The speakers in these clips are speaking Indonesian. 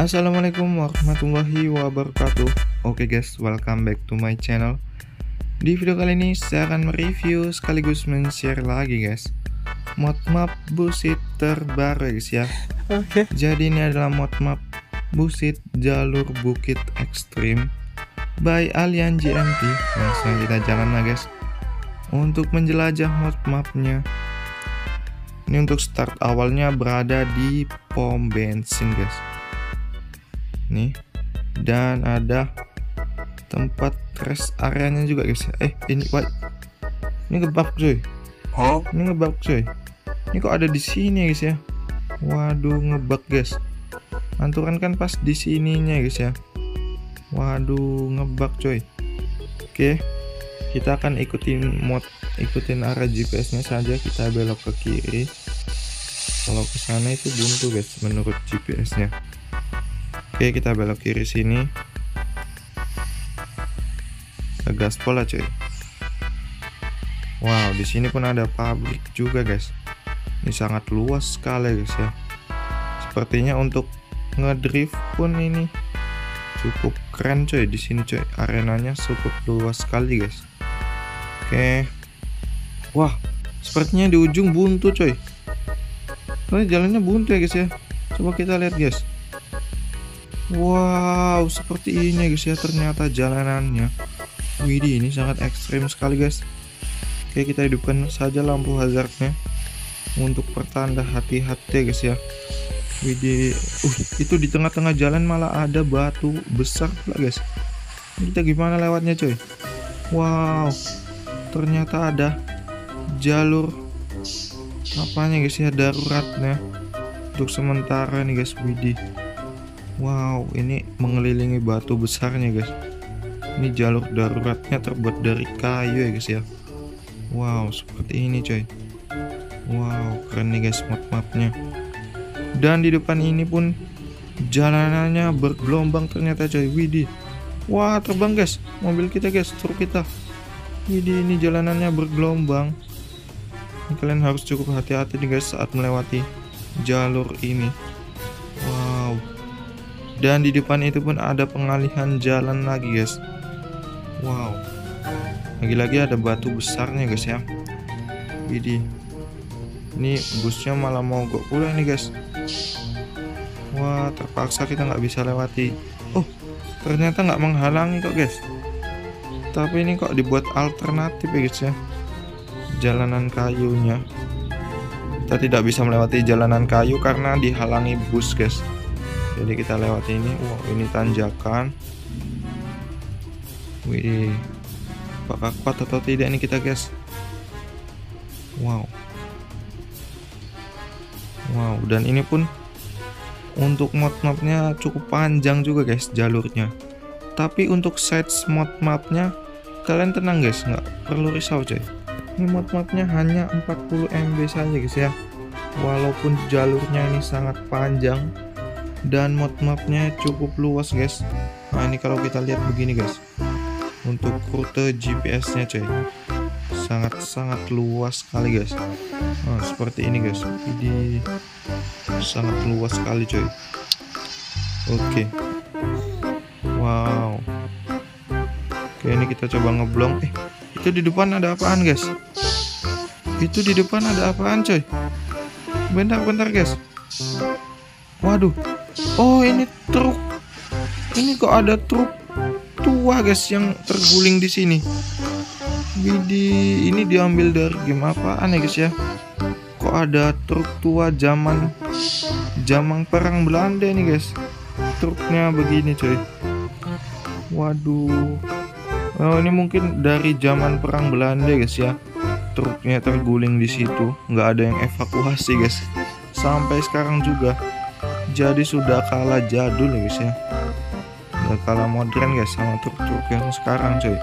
Assalamualaikum warahmatullahi wabarakatuh. Oke guys, welcome back to my channel. Di video kali ini saya akan mereview sekaligus men-share lagi guys mod map busit terbaru guys ya. Jadi ini adalah mod map busit jalur bukit ekstrim by Alien GMT. Langsung kita jalan lah guys untuk menjelajah mod mapnya. Ini untuk start awalnya berada di pom bensin guys. Nih, dan ada tempat rest areanya juga guys. Ini ngebug coy. Ini ngebug coy. Ini kok ada di sini guys ya. Waduh, ngebug guys. Anturan kan pas di sininya guys ya. Waduh, ngebug coy. Oke, kita akan ikutin arah GPS-nya saja. Kita belok ke kiri. Kalau ke sana itu buntu guys menurut GPS-nya. Oke, kita belok kiri sini. Ke gaspol lah cuy. Wow, di sini pun ada pabrik juga guys. Ini sangat luas sekali guys ya. Sepertinya untuk ngedrift pun ini cukup keren cuy di sini cuy. Arenanya cukup luas sekali guys. Oke. Wah, sepertinya di ujung buntu cuy. Ini jalannya buntu ya guys ya. Coba kita lihat guys. Wow, seperti ini guys ya ternyata jalanannya. Widih, ini sangat ekstrim sekali guys. Oke, kita hidupkan saja lampu hazardnya untuk pertanda hati-hati guys ya. Widih, itu di tengah-tengah jalan malah ada batu besar pula guys. Kita gimana lewatnya coy? Wow, ternyata ada jalur apanya guys ya, daruratnya untuk sementara nih guys. Widih. Wow, ini mengelilingi batu besarnya guys. Ini jalur daruratnya terbuat dari kayu ya guys ya. Wow, seperti ini coy. Wow, keren nih guys mod mapnya. Dan di depan ini pun jalanannya bergelombang ternyata coy. Widih. Wah, terbang guys mobil kita guys, truk kita. Widih, ini jalanannya bergelombang. Ini kalian harus cukup hati-hati nih guys saat melewati jalur ini. Wow. Dan di depan itu pun ada pengalihan jalan lagi guys. Wow, lagi-lagi ada batu besarnya guys ya. Widih, ini busnya malah mogok pula nih guys. Wah, terpaksa kita nggak bisa lewati. Oh, ternyata nggak menghalangi kok guys. Tapi ini kok dibuat alternatif ya guys ya, jalanan kayunya. Kita tidak bisa melewati jalanan kayu karena dihalangi bus guys. Jadi kita lewati ini. Wow, ini tanjakan. Wih, apakah kuat atau tidak ini kita guys? Wow. Wow, dan ini pun untuk mod mapnya cukup panjang juga guys jalurnya. Tapi untuk size mod mapnya kalian tenang guys, nggak perlu risau coy. Ini mod mapnya hanya 40 MB saja guys ya. Walaupun jalurnya ini sangat panjang dan mod mapnya cukup luas guys. Nah, ini kalau kita lihat begini guys, untuk rute GPS-nya coy, sangat-sangat luas sekali guys. Nah, seperti ini guys. Ini sangat luas sekali coy. Oke. Wow. Oke, ini kita coba ngeblong. Itu di depan ada apaan guys? Itu di depan ada apaan coy? Bentar guys. Waduh. Oh, ini truk. Ini kok ada truk tua guys yang terguling di sini. Widih, ini diambil dari game apaan ya guys ya? Kok ada truk tua zaman perang Belanda nih guys? Truknya begini coy. Waduh. Oh, ini mungkin dari zaman perang Belanda guys ya. Truknya terguling di situ, nggak ada yang evakuasi guys. Sampai sekarang juga. Jadi sudah kalah jadul ya guys ya. Udah kalah modern guys sama truk-truk yang sekarang coy.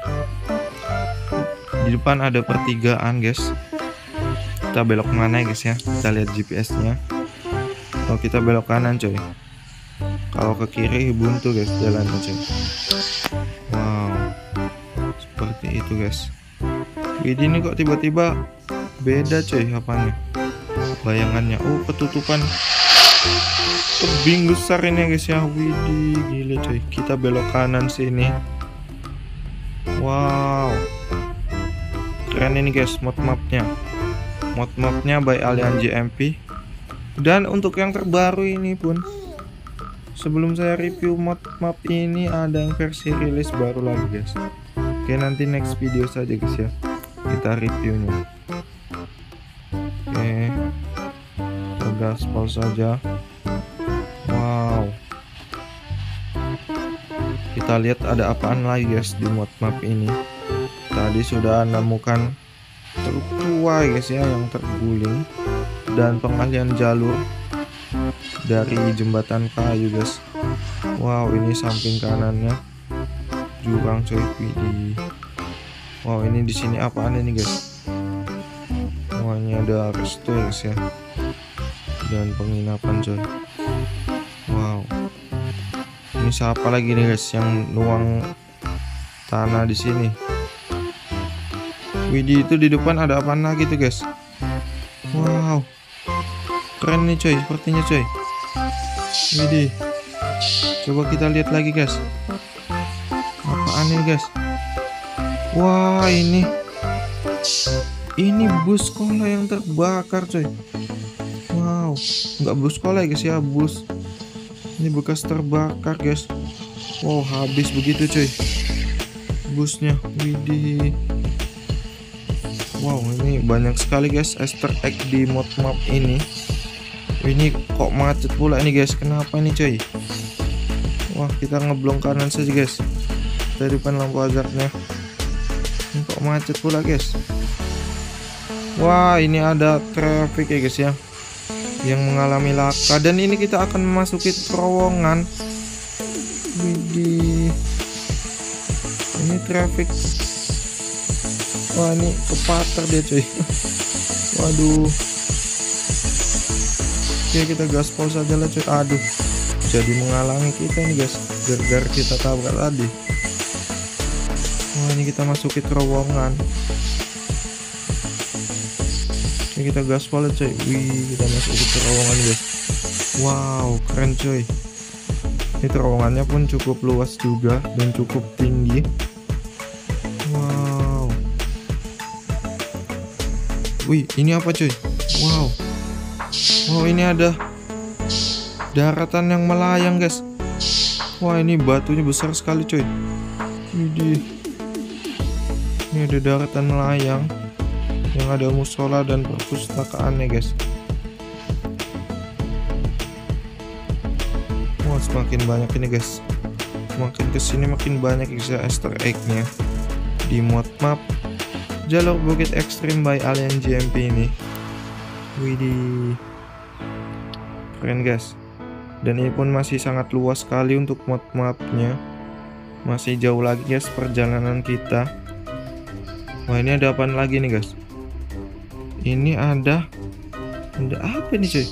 Di depan ada pertigaan guys. Kita belok mana ya guys ya? Kita lihat GPS-nya. Kalau kita belok kanan coy. Kalau ke kiri buntu guys jalannya coy. Wow, seperti itu guys. Widih, ini kok tiba-tiba beda coy apanya, bayangannya. Oh, ketutupan tebing besar ini guys ya. Widih, gile coy. Kita belok kanan sini. Wow, keren ini guys mod mapnya. Mod mapnya by Alien JMP. Dan untuk yang terbaru ini pun, sebelum saya review mod map ini, ada yang versi rilis baru lagi guys. Oke, nanti next video saja guys ya, kita reviewnya. Oke, kita gaspol saja. Wow, kita lihat ada apaan lagi guys di mod map ini. Tadi sudah menemukan truk tua guys ya yang terguling, dan pengalihan jalur dari jembatan kayu guys. Wow, ini samping kanannya jurang coy. Widih. Wow, ini di sini apaan ini guys? Wah, ini ada resto guys ya, dan penginapan coy. Wow, ini siapa lagi nih guys yang nuang tanah di sini? Widih, itu di depan ada apaan lagi tuh guys? Wow, keren nih coy, sepertinya coy. Widih, coba kita lihat lagi guys, apaan ini guys? Wah, ini bus sekolah yang terbakar coy. Wow, nggak bus sekolah guys ya, bus ini bekas terbakar guys. Wow, habis begitu coy busnya. Widih. Wow, ini banyak sekali guys Easter egg di mod map ini. Ini kok macet pula ini guys, kenapa ini coy? Wah, kita ngeblong kanan saja guys dari depan lampu hazardnya. Ini kok macet pula guys. Wah, ini ada traffic ya guys ya, yang mengalami laka, dan ini kita akan memasuki terowongan. Widih, ini traffic. Wah, ini kepater dia coy. Waduh. Oke, kita gaspol saja lah coy. Aduh, jadi menghalangi kita ini guys, gara-gara kita tabrak tadi. Wah, ini kita masuki terowongan. Oke, kita gaspol coy. Wih, kita masuk ke terowongan guys. Wow, keren coy. Ini terowongannya pun cukup luas juga dan cukup tinggi. Wow. Wih, ini apa coy? Wow. Oh, ini ada daratan yang melayang guys. Wah, ini batunya besar sekali coy. Widih. Ini ada daratan melayang yang ada musola dan perpustakaannya guys. Wah, semakin banyak ini guys. Makin kesini makin banyak guys ya Easter egg-nya di mod map Jalur Bukit Ekstrim by Alien JMP ini. Widih, keren guys. Dan ini pun masih sangat luas sekali untuk mod mapnya. Masih jauh lagi guys perjalanan kita. Wah, ini ada apaan lagi nih guys? Ini ada apa nih coy?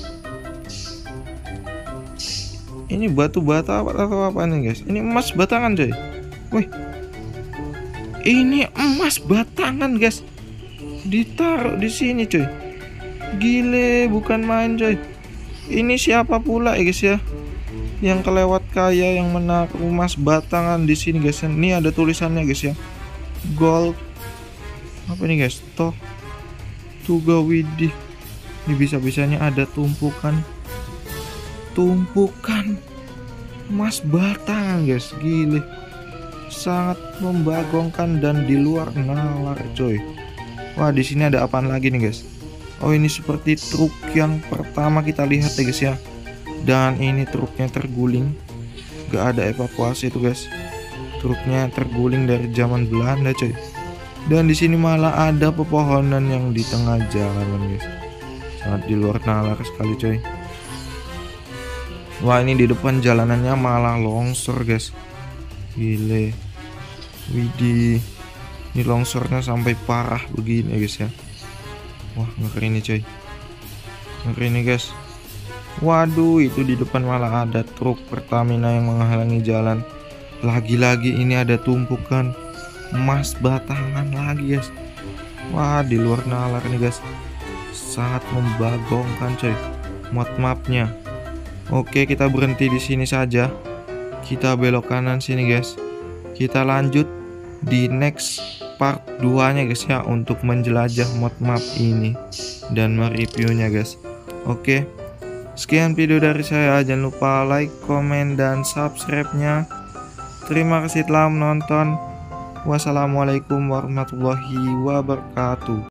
Ini batu bata atau apa nih guys? Ini emas batangan coy. Wih, ini emas batangan guys, ditaruh di sini coy. Gile, bukan main coy. Ini siapa pula ya guys ya yang kelewat kaya yang menaruh emas batangan di sini guys. Ini ada tulisannya guys ya, gold apa nih guys, toh Tuga. Widih, ini bisa-bisanya ada tumpukan emas batangan guys. Gile, sangat membagongkan dan di luar nalar coy. Wah, di sini ada apaan lagi nih guys? Oh, ini seperti truk yang pertama kita lihat ya guys ya. Dan ini truknya terguling, gak ada evakuasi tuh guys. Truknya terguling dari zaman Belanda coy. Dan di sini malah ada pepohonan yang di tengah jalan guys. Sangat di luar nalar sekali coy. Wah, ini di depan jalanannya malah longsor guys. Gile. Widih, ini longsornya sampai parah begini ya guys ya. Wah, ngeri nih coy, ngeri nih guys. Waduh, itu di depan malah ada truk Pertamina yang menghalangi jalan. Lagi-lagi ini ada tumpukan emas batangan lagi guys. Wah, di luar nalar nih guys. Sangat membagongkan coy mod mapnya. Oke, kita berhenti di sini saja. Kita belok kanan sini guys. Kita lanjut di next part 2 nya guys ya, untuk menjelajah mod map ini dan mereviewnya guys. Oke, sekian video dari saya. Jangan lupa like, komen, dan subscribe-nya. Terima kasih telah menonton. Wassalamualaikum warahmatullahi wabarakatuh.